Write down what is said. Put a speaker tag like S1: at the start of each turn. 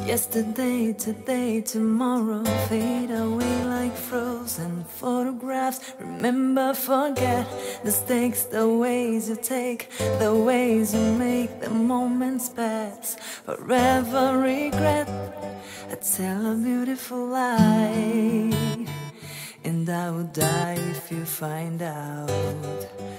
S1: Yesterday, today, tomorrow fade away like frozen photographs. Remember, forget mistakes, the ways you take, the ways you make the moments pass. Forever regret, I tell a beautiful lie, and I would die if you find out.